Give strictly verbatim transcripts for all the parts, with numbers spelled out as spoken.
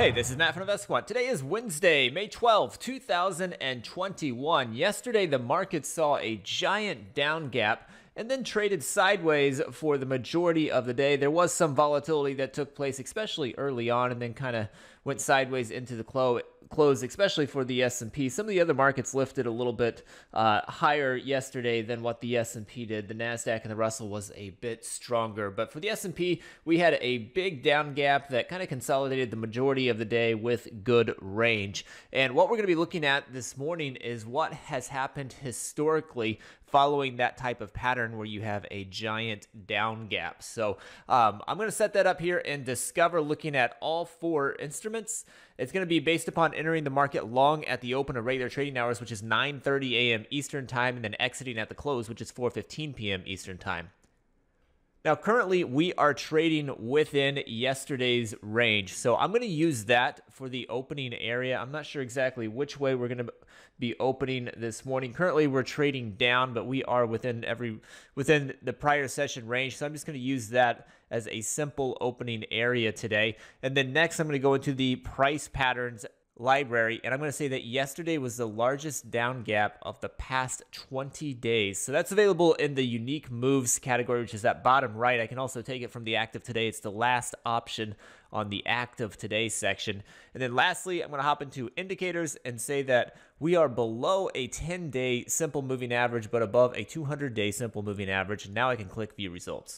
Hey, this is Matt from InvestiQuant. Today is Wednesday, May twelfth, two thousand twenty-one. Yesterday, the market saw a giant down gap and then traded sideways for the majority of the day. There was some volatility that took place, especially early on, and then kind of went sideways into the clo close, especially for the S and P. Some of the other markets lifted a little bit uh, higher yesterday than what the S and P did. The NASDAQ and the Russell was a bit stronger. But for the S and P, we had a big down gap that kind of consolidated the majority of the day with good range. And what we're going to be looking at this morning is what has happened historically following that type of pattern where you have a giant down gap. So um, I'm going to set that up here and discover looking at all four instruments. It's going to be based upon entering the market long at the open of regular trading hours, which is nine thirty a m Eastern time, and then exiting at the close, which is four fifteen p m Eastern time. Now, currently, we are trading within yesterday's range. So I'm going to use that for the opening area. I'm not sure exactly which way we're going to be opening this morning. Currently, we're trading down, but we are within every within the prior session range. So I'm just going to use that as a simple opening area today. And then next, I'm going to go into the price patterns library, and I'm going to say that yesterday was the largest down gap of the past twenty days. So that's available in the unique moves category, which is that bottom right. I can also take it from the active today. It's the last option on the active today section. And then lastly, I'm going to hop into indicators and say that we are below a ten day simple moving average, but above a two hundred day simple moving average. Now I can click view results.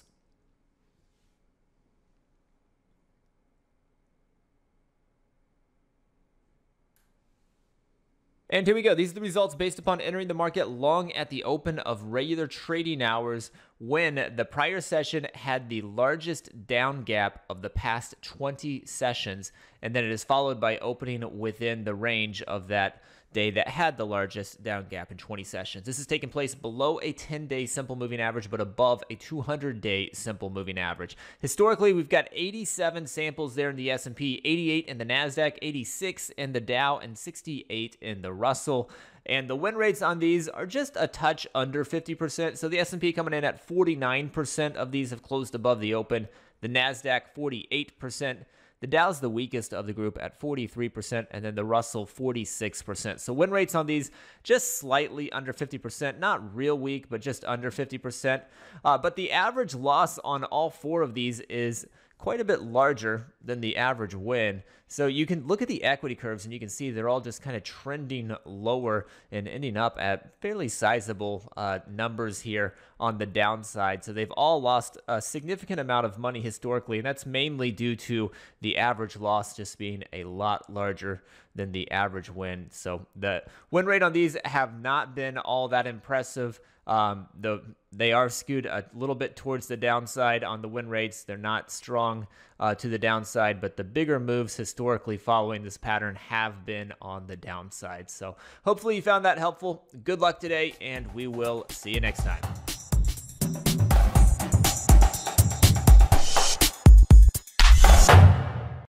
And here we go. These are the results based upon entering the market long at the open of regular trading hours when the prior session had the largest down gap of the past twenty sessions. And then it is followed by opening within the range of that day that had the largest down gap in twenty sessions. This has taken place below a ten day simple moving average, but above a two hundred day simple moving average. Historically, we've got eighty-seven samples there in the S and P, eighty-eight in the NASDAQ, eighty-six in the Dow, and sixty-eight in the Russell. And the win rates on these are just a touch under fifty percent. So the S and P coming in at forty-nine percent of these have closed above the open. The NASDAQ, forty-eight percent. The Dow's the weakest of the group at forty-three percent, and then the Russell, forty-six percent. So win rates on these just slightly under fifty percent. Not real weak, but just under fifty percent. Uh, but the average loss on all four of these is quite a bit larger than the average win. So you can look at the equity curves and you can see they're all just kind of trending lower and ending up at fairly sizable uh, numbers here on the downside. So they've all lost a significant amount of money historically, and that's mainly due to the average loss just being a lot larger than the average win. So the win rate on these have not been all that impressive. Um, the, they are skewed a little bit towards the downside on the win rates. They're not strong uh, to the downside, but the bigger moves historically following this pattern have been on the downside. So hopefully you found that helpful. Good luck today, and we will see you next time.